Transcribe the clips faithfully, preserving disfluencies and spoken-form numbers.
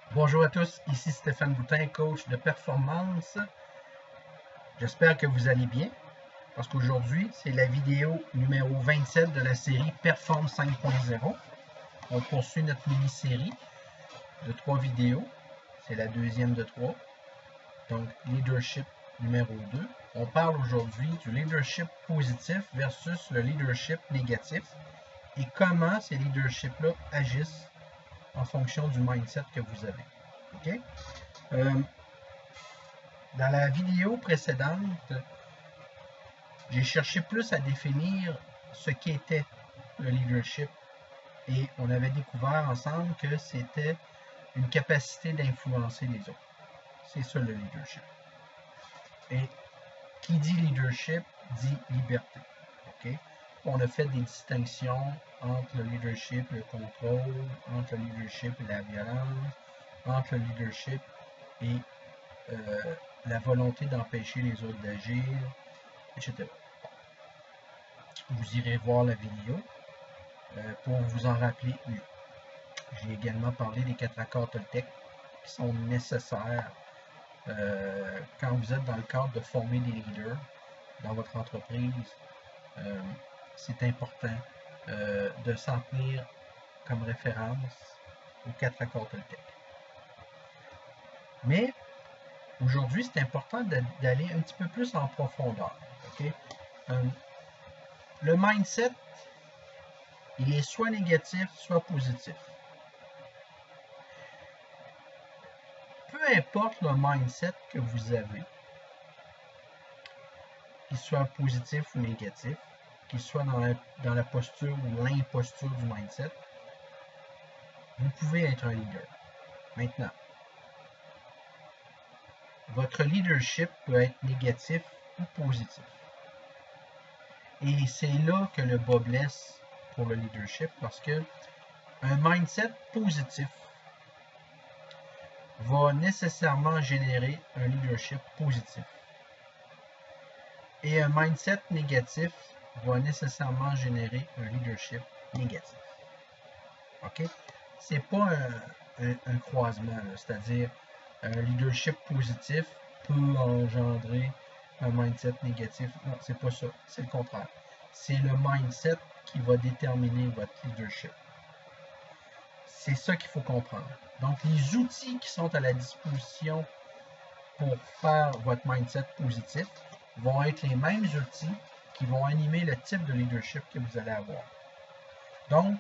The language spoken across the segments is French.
Bonjour à tous, ici Stéphane Boutin, coach de performance. J'espère que vous allez bien, parce qu'aujourd'hui, c'est la vidéo numéro vingt-sept de la série Perform cinq point zéro. On poursuit notre mini-série de trois vidéos. C'est la deuxième de trois. Donc, leadership numéro deux. On parle aujourd'hui du leadership positif versus le leadership négatif et comment ces leaderships-là agissent en fonction du mindset que vous avez. OK? Euh, dans la vidéo précédente, j'ai cherché plus à définir ce qu'était le leadership et on avait découvert ensemble que c'était une capacité d'influencer les autres. C'est ça le leadership. Et qui dit leadership dit liberté. Okay? On a fait des distinctions entre le leadership et le contrôle, entre le leadership et la violence, entre le leadership et euh, la volonté d'empêcher les autres d'agir, et cetera. Vous irez voir la vidéo euh, pour vous en rappeler mieux. J'ai également parlé des quatre accords Toltec qui sont nécessaires euh, quand vous êtes dans le cadre de former des leaders dans votre entreprise. Euh, c'est important euh, de s'en tenir comme référence aux quatre accords Toltec. Mais aujourd'hui, c'est important d'aller un petit peu plus en profondeur. Okay? Euh, le mindset, il est soit négatif, soit positif. Peu importe le mindset que vous avez, qu'il soit positif ou négatif, qu'il soit dans la, dans la posture ou l'imposture du mindset, vous pouvez être un leader. Maintenant, votre leadership peut être négatif ou positif. Et c'est là que le bas blesse pour le leadership, parce que un mindset positif va nécessairement générer un leadership positif. Et un mindset négatif va nécessairement générer un leadership négatif. OK? C'est pas un, un, un croisement, c'est-à-dire un leadership positif peut engendrer un mindset négatif. Non, c'est pas ça. C'est le contraire. C'est le mindset qui va déterminer votre leadership. C'est ça qu'il faut comprendre. Donc, les outils qui sont à la disposition pour faire votre mindset positif vont être les mêmes outils qui vont animer le type de leadership que vous allez avoir. Donc,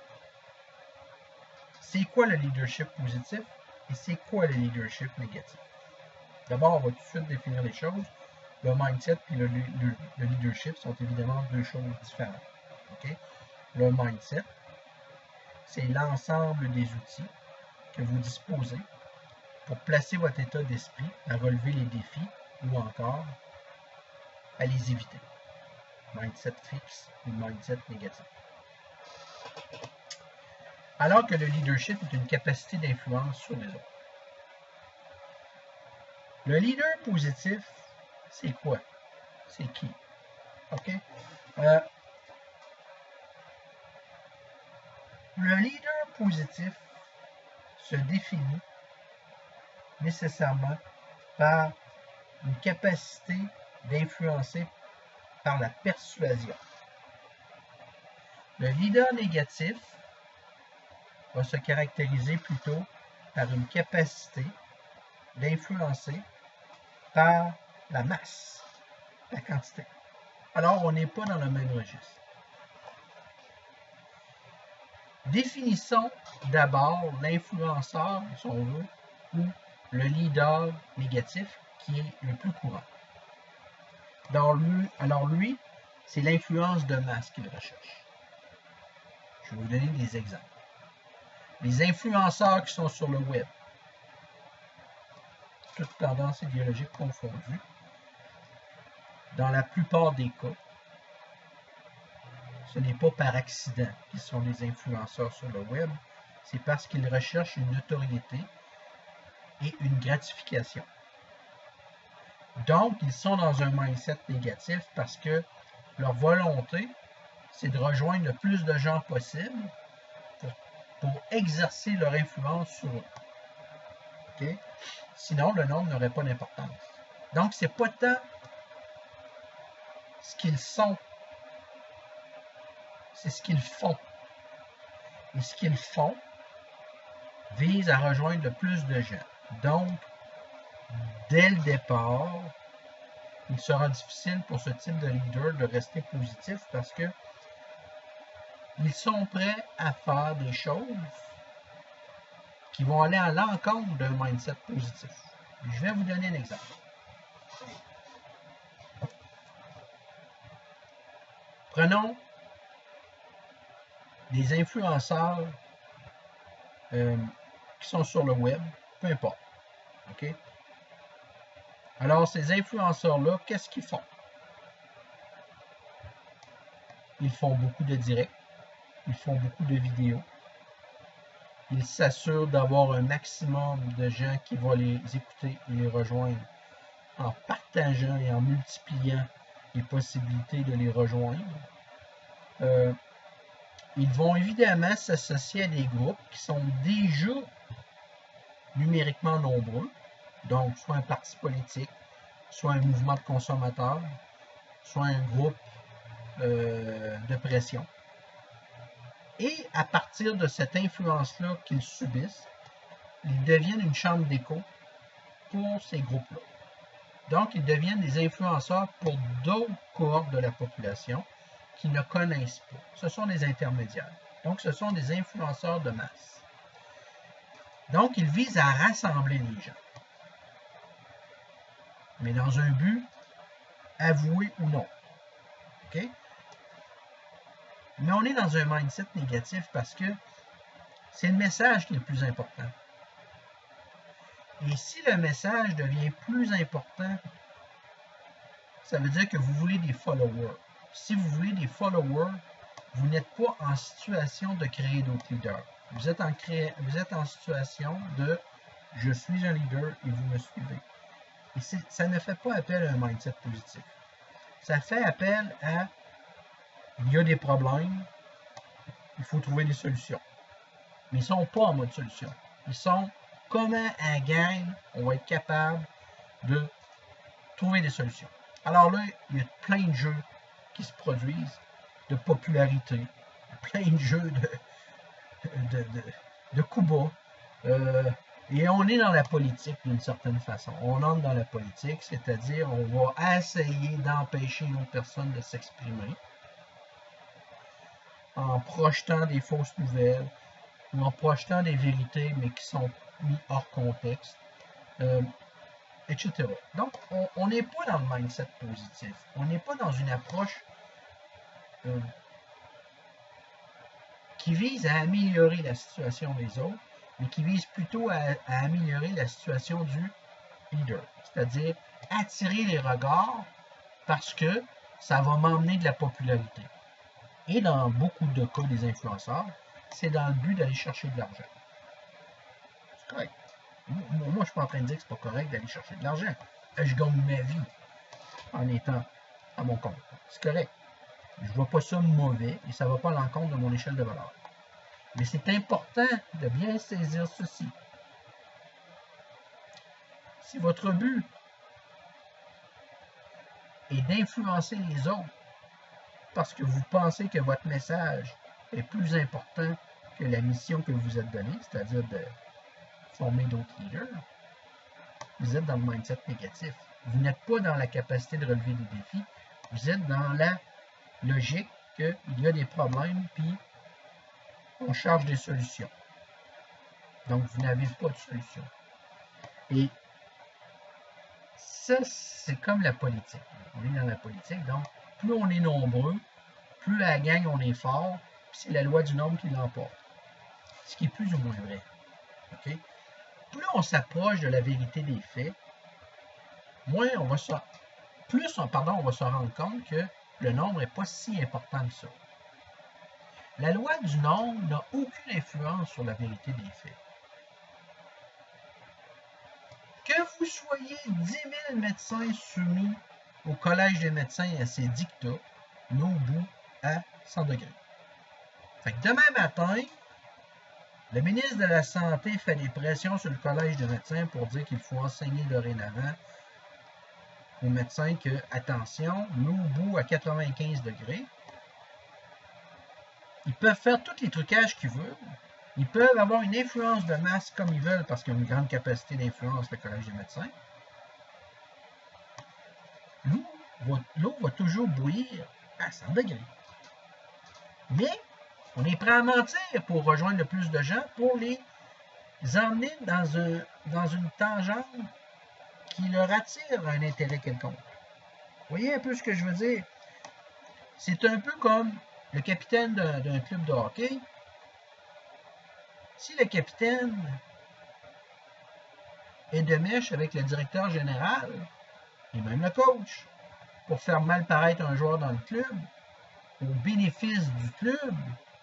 c'est quoi le leadership positif et c'est quoi le leadership négatif? D'abord, on va tout de suite définir les choses. Le mindset et le, le, le leadership sont évidemment deux choses différentes. Okay? Le mindset, c'est l'ensemble des outils que vous disposez pour placer votre état d'esprit à relever les défis ou encore à les éviter. Mindset fixe ou mindset négatif. Alors que le leadership est une capacité d'influence sur les autres. Le leader positif, c'est quoi? C'est qui? OK? Euh, le leader positif se définit nécessairement par une capacité d'influencer par la persuasion. Le leader négatif va se caractériser plutôt par une capacité d'influencer par la masse, la quantité. Alors, on n'est pas dans le même registre. Définissons d'abord l'influenceur, si on veut, ou le leader négatif qui est le plus courant. Dans lui, alors lui, c'est l'influence de masse qu'il recherche. Je vais vous donner des exemples. Les influenceurs qui sont sur le web, toutes tendances idéologiques confondues, dans la plupart des cas, ce n'est pas par accident qu'ils sont les influenceurs sur le web, c'est parce qu'ils recherchent une notoriété et une gratification. Donc, ils sont dans un mindset négatif parce que leur volonté, c'est de rejoindre le plus de gens possible pour, pour exercer leur influence sur eux. Okay? Sinon, le nombre n'aurait pas d'importance. Donc, ce n'est pas tant ce qu'ils sont, c'est ce qu'ils font. Et ce qu'ils font vise à rejoindre le plus de gens. Donc, dès le départ, il sera difficile pour ce type de leader de rester positif parce que ils sont prêts à faire des choses qui vont aller à l'encontre d'un mindset positif. Je vais vous donner un exemple. Prenons des influenceurs euh, qui sont sur le web, peu importe. OK? Alors, ces influenceurs-là, qu'est-ce qu'ils font? Ils font beaucoup de directs, ils font beaucoup de vidéos, ils s'assurent d'avoir un maximum de gens qui vont les écouter et les rejoindre en partageant et en multipliant les possibilités de les rejoindre. Euh, ils vont évidemment s'associer à des groupes qui sont déjà numériquement nombreux, donc soit un parti politique, soit un mouvement de consommateurs, soit un groupe euh, de pression. Et à partir de cette influence-là qu'ils subissent, ils deviennent une chambre d'écho pour ces groupes-là. Donc, ils deviennent des influenceurs pour d'autres cohortes de la population qui ne connaissent pas. Ce sont des intermédiaires. Donc, ce sont des influenceurs de masse. Donc, ils visent à rassembler les gens. Mais dans un but avoué ou non. OK? Mais on est dans un mindset négatif parce que c'est le message qui est le plus important. Et si le message devient plus important, ça veut dire que vous voulez des followers. Si vous voulez des followers, vous n'êtes pas en situation de créer d'autres leaders. Vous êtes en, cré... vous êtes en situation de « je suis un leader et vous me suivez ». Et ça ne fait pas appel à un mindset positif. Ça fait appel à « il y a des problèmes, il faut trouver des solutions ». Mais ils ne sont pas en mode solution. Ils sont « comment à gang, on va être capable de trouver des solutions ». Alors là, il y a plein de jeux qui se produisent de popularité, plein de jeux de, de, de, de coups bas. Euh, et on est dans la politique d'une certaine façon. On entre dans la politique, c'est-à-dire on va essayer d'empêcher une autre personne de s'exprimer en projetant des fausses nouvelles ou en projetant des vérités mais qui sont mises hors contexte. Euh, et cetera. Donc, on n'est pas dans le mindset positif. On n'est pas dans une approche euh, qui vise à améliorer la situation des autres, mais qui vise plutôt à, à améliorer la situation du leader. C'est-à-dire attirer les regards parce que ça va m'emmener de la popularité. Et dans beaucoup de cas des influenceurs, c'est dans le but d'aller chercher de l'argent. C'est correct. Moi, je ne suis pas en train de dire que c'est pas correct d'aller chercher de l'argent. Je gagne ma vie en étant à mon compte. C'est correct. Je ne vois pas ça mauvais et ça ne va pas à l'encontre de mon échelle de valeur. Mais c'est important de bien saisir ceci. Si votre but est d'influencer les autres parce que vous pensez que votre message est plus important que la mission que vous êtes donnée, c'est-à-dire de former d'autres leaders, vous êtes dans le mindset négatif. Vous n'êtes pas dans la capacité de relever des défis. Vous êtes dans la logique qu'il y a des problèmes, puis on cherche des solutions. Donc, vous n'avez pas de solution. Et ça, c'est comme la politique. On est dans la politique, donc plus on est nombreux, plus à la gang on est fort, puis c'est la loi du nombre qui l'emporte. Ce qui est plus ou moins vrai. Okay? Plus on s'approche de la vérité des faits, moins on va se, plus on, pardon, on va se rendre compte que le nombre n'est pas si important que ça. La loi du nombre n'a aucune influence sur la vérité des faits. Que vous soyez dix mille médecins soumis au Collège des médecins et à ses dictats, nos bouts à cent degrés. Fait que demain matin, Le ministre de la Santé fait des pressions sur le collège de médecins pour dire qu'il faut enseigner dorénavant aux médecins que, attention, l'eau bout à quatre-vingt-quinze degrés. Ils peuvent faire tous les trucages qu'ils veulent. Ils peuvent avoir une influence de masse comme ils veulent parce qu'ils ont une grande capacité d'influence, le collège des médecins. L'eau va, l'eau va toujours bouillir à cent degrés. Mais on est prêt à mentir pour rejoindre le plus de gens, pour les emmener dans, un, dans une tangente qui leur attire un intérêt quelconque. Vous voyez un peu ce que je veux dire? C'est un peu comme le capitaine d'un, d'un club de hockey. Si le capitaine est de mèche avec le directeur général et même le coach pour faire mal paraître un joueur dans le club, au bénéfice du club,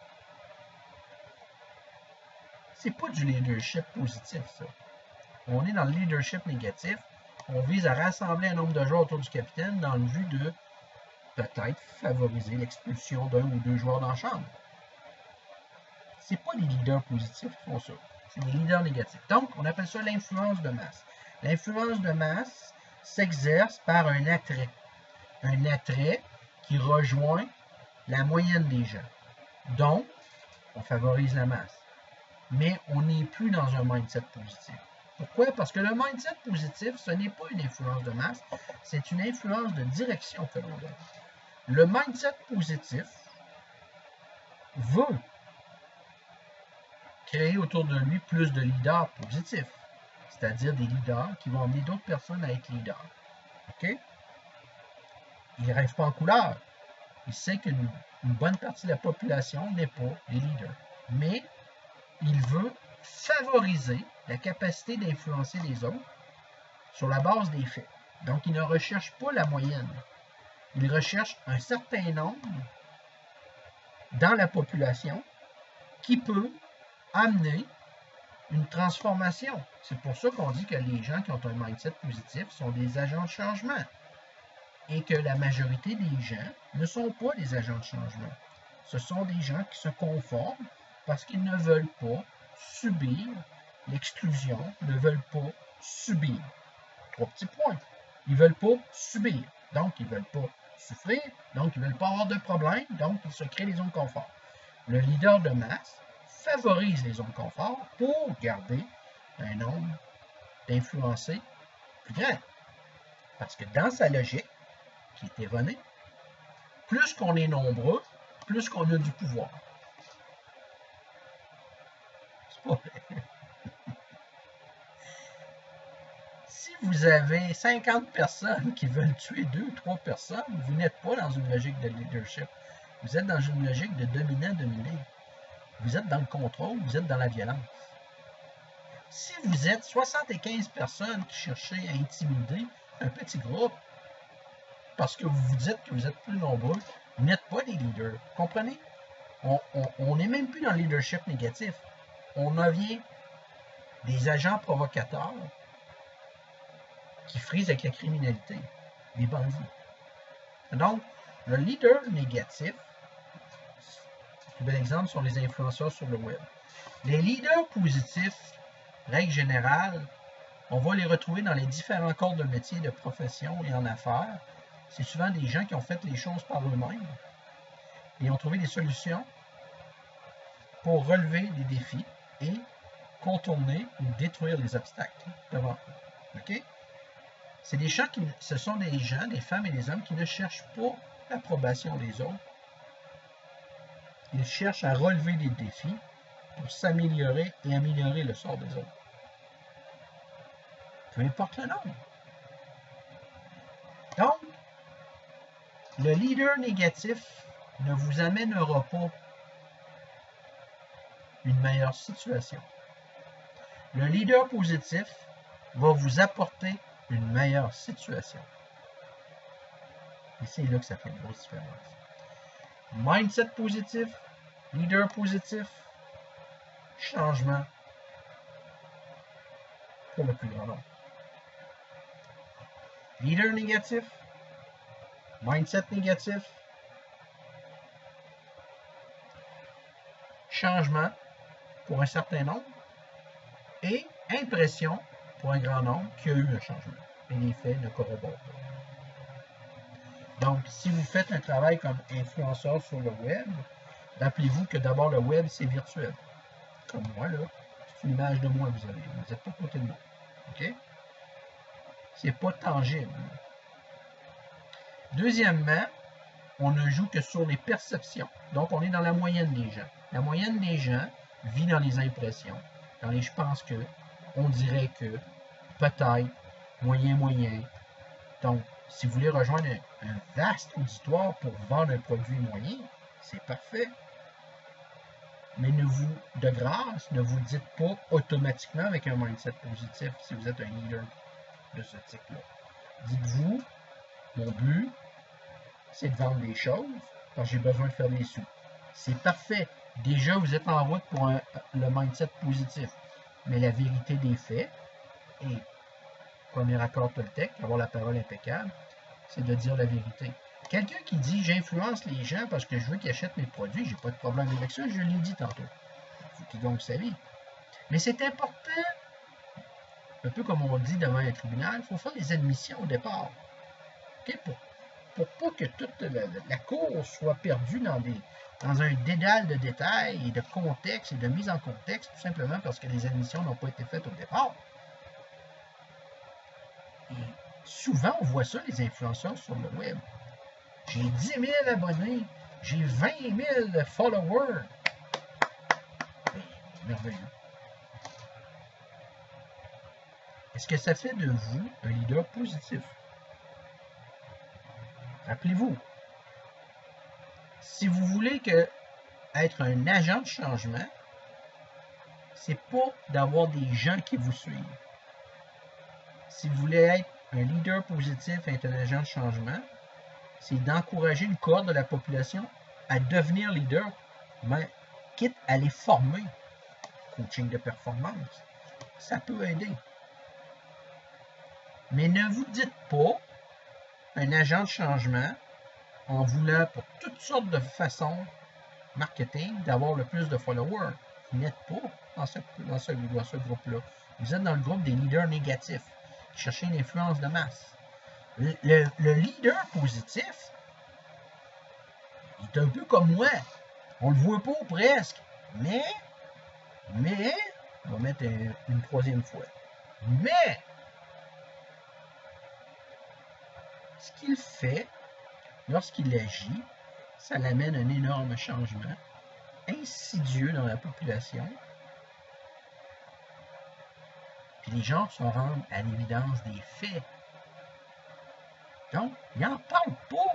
c'est pas du leadership positif, ça. On est dans le leadership négatif. On vise à rassembler un nombre de joueurs autour du capitaine dans le but de peut-être favoriser l'expulsion d'un ou deux joueurs dans la chambre. C'est pas des leaders positifs qui font ça. C'est des leaders négatifs. Donc, on appelle ça l'influence de masse. L'influence de masse s'exerce par un attrait. Un attrait qui rejoint la moyenne des gens. Donc, on favorise la masse. Mais on n'est plus dans un mindset positif. Pourquoi? Parce que le mindset positif, ce n'est pas une influence de masse, c'est une influence de direction que l'on donne. Le mindset positif veut créer autour de lui plus de leaders positifs, c'est-à-dire des leaders qui vont amener d'autres personnes à être leaders. OK? Il ne rêve pas en couleur. Il sait qu'une une bonne partie de la population n'est pas des leaders. Mais il veut favoriser la capacité d'influencer les autres sur la base des faits. Donc, il ne recherche pas la moyenne. Il recherche un certain nombre dans la population qui peut amener une transformation. C'est pour ça qu'on dit que les gens qui ont un mindset positif sont des agents de changement et que la majorité des gens ne sont pas des agents de changement. Ce sont des gens qui se conforment parce qu'ils ne veulent pas subir l'exclusion, ne veulent pas subir. Trois petits points. Ils ne veulent pas subir, donc ils ne veulent pas souffrir, donc ils ne veulent pas avoir de problème, donc ils se créent des zones de confort. Le leader de masse favorise les zones de confort pour garder un nombre d'influencés plus grand. Parce que dans sa logique, qui est erronée, plus qu'on est nombreux, plus qu'on a du pouvoir. C'est pas vrai. Si vous avez cinquante personnes qui veulent tuer deux ou trois personnes, vous n'êtes pas dans une logique de leadership. Vous êtes dans une logique de dominant-dominé. Vous êtes dans le contrôle, vous êtes dans la violence. Si vous êtes soixante-quinze personnes qui cherchez à intimider un petit groupe, parce que vous vous dites que vous êtes plus nombreux, vous n'êtes pas des leaders. Comprenez? On n'est même plus dans le leadership négatif. On devient des agents provocateurs qui frisent avec la criminalité, des bandits. Donc, le leader négatif, un bel exemple sont les influenceurs sur le web. Les leaders positifs, règle générale, on va les retrouver dans les différents corps de métier, de profession et en affaires. C'est souvent des gens qui ont fait les choses par eux-mêmes et ont trouvé des solutions pour relever des défis et contourner ou détruire les obstacles devant eux. OK? C'est des gens qui, ce sont des gens, des femmes et des hommes qui ne cherchent pas l'approbation des autres. Ils cherchent à relever des défis pour s'améliorer et améliorer le sort des autres. Peu importe le nombre. Donc, le leader négatif ne vous amènera pas une meilleure situation. Le leader positif va vous apporter une meilleure situation. Et c'est là que ça fait une grosse différence. Mindset positif, leader positif, changement pour le plus grand nombre. Leader négatif, mindset négatif, changement pour un certain nombre et impression pour un grand nombre qui a eu un changement. Et les faits ne corroborent pas. Donc, si vous faites un travail comme influenceur sur le web, rappelez-vous que d'abord le web, c'est virtuel. Comme moi, là, c'est une image de moi que vous avez. Vous n'êtes pas à côté de moi. OK? C'est pas tangible. Deuxièmement, on ne joue que sur les perceptions. Donc, on est dans la moyenne des gens. La moyenne des gens vit dans les impressions. Dans les je pense que, on dirait que, peut-être, moyen, moyen. Donc, si vous voulez rejoindre un, un vaste auditoire pour vendre un produit moyen, c'est parfait. Mais ne vous, de grâce, ne vous dites pas automatiquement avec un mindset positif si vous êtes un leader de ce type-là. Dites-vous, mon but, c'est de vendre des choses parce que j'ai besoin de faire des sous. C'est parfait. Déjà, vous êtes en route pour un, le mindset positif. Mais la vérité des faits, et premier accord Toltec, avoir la parole impeccable, c'est de dire la vérité. Quelqu'un qui dit « j'influence les gens parce que je veux qu'ils achètent mes produits », j'ai pas de problème avec ça, je l'ai dit tantôt. Il faut qu'il gagne sa vie. Mais c'est important, un peu comme on dit devant un tribunal, il faut faire des admissions au départ. Okay? Pour, pour pas que toute la, la cour soit perdue dans, des, dans un dédale de détails et de contexte et de mise en contexte, tout simplement parce que les admissions n'ont pas été faites au départ. Et souvent, on voit ça, les influenceurs sur le web. J'ai dix mille abonnés, j'ai vingt mille followers. Merveilleux. Est-ce que ça fait de vous un leader positif? Rappelez-vous, si vous voulez que être un agent de changement, c'est pas d'avoir des gens qui vous suivent. Si vous voulez être un leader positif, être un agent de changement, c'est d'encourager une cohorte de la population à devenir leader, mais quitte à les former. Coaching de performance, ça peut aider. Mais ne vous dites pas un agent de changement en voulant pour toutes sortes de façons marketing d'avoir le plus de followers. Vous n'êtes pas dans ce, dans ce, dans ce groupe-là. Vous êtes dans le groupe des leaders négatifs qui cherchez une influence de masse. Le, le, le leader positif, il est un peu comme moi. On ne le voit pas presque. Mais, mais, on va mettre une, une troisième fois. Mais, ce qu'il fait, lorsqu'il agit, ça l'amène un énorme changement insidieux dans la population. Puis les gens se rendent à l'évidence des faits. Donc, ils n'en parlent pas.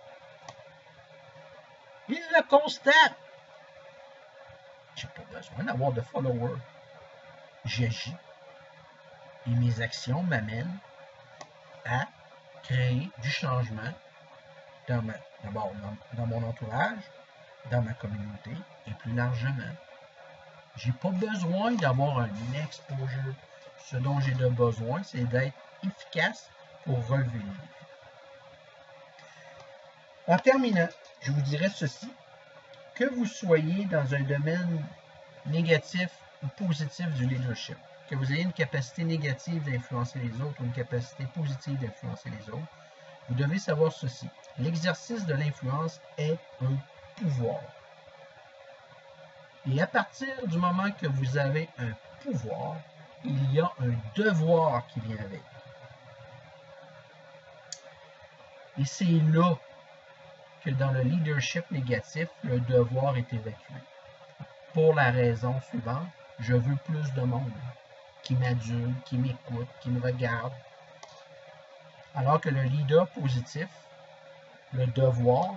Ils le constatent. Je n'ai pas besoin d'avoir de followers. J'agis. Et mes actions m'amènent à créer du changement dans, ma, d'abord dans, dans mon entourage, dans ma communauté et plus largement. Je n'ai pas besoin d'avoir un exposure. Ce dont j'ai de besoin, c'est d'être efficace pour relever les défis. En terminant, je vous dirais ceci, que vous soyez dans un domaine négatif ou positif du leadership, que vous ayez une capacité négative d'influencer les autres ou une capacité positive d'influencer les autres, vous devez savoir ceci. L'exercice de l'influence est un pouvoir. Et à partir du moment que vous avez un pouvoir, il y a un devoir qui vient avec. Et c'est là que dans le leadership négatif, le devoir est évacué. Pour la raison suivante, je veux plus de monde qui m'adule, qui m'écoute, qui me regarde. Alors que le leader positif, le devoir,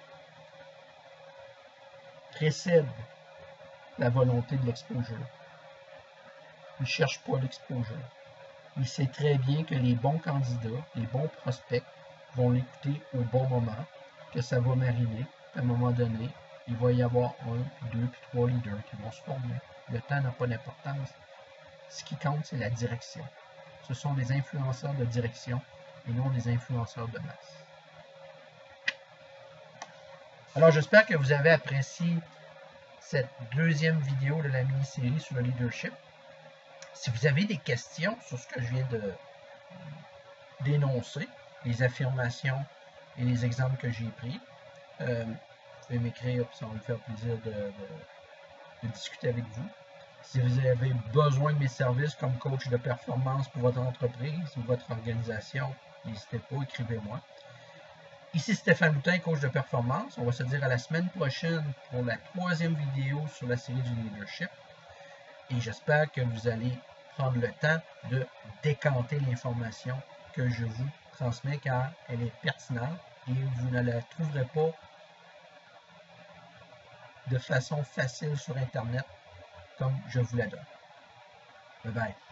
précède la volonté de l'exposure. Il ne cherche pas l'exposure. Il sait très bien que les bons candidats, les bons prospects vont l'écouter au bon moment, que ça va mariner. À un moment donné, il va y avoir un, deux, puis trois leaders qui vont se former. Le temps n'a pas d'importance. Ce qui compte, c'est la direction. Ce sont des influenceurs de direction et non des influenceurs de masse. Alors, j'espère que vous avez apprécié cette deuxième vidéo de la mini-série sur le leadership. Si vous avez des questions sur ce que je viens de d'énoncer, les affirmations et les exemples que j'ai pris, euh, vous pouvez m'écrire, ça va me faire plaisir de, de, de discuter avec vous. Si vous avez besoin de mes services comme coach de performance pour votre entreprise ou votre organisation, n'hésitez pas, écrivez-moi. Ici Stéphane Boutin, coach de performance. On va se dire à la semaine prochaine pour la troisième vidéo sur la série du leadership. Et j'espère que vous allez prendre le temps de décanter l'information que je vous transmets car elle est pertinente et vous ne la trouverez pas de façon facile sur Internet comme je vous la donne. Bye bye.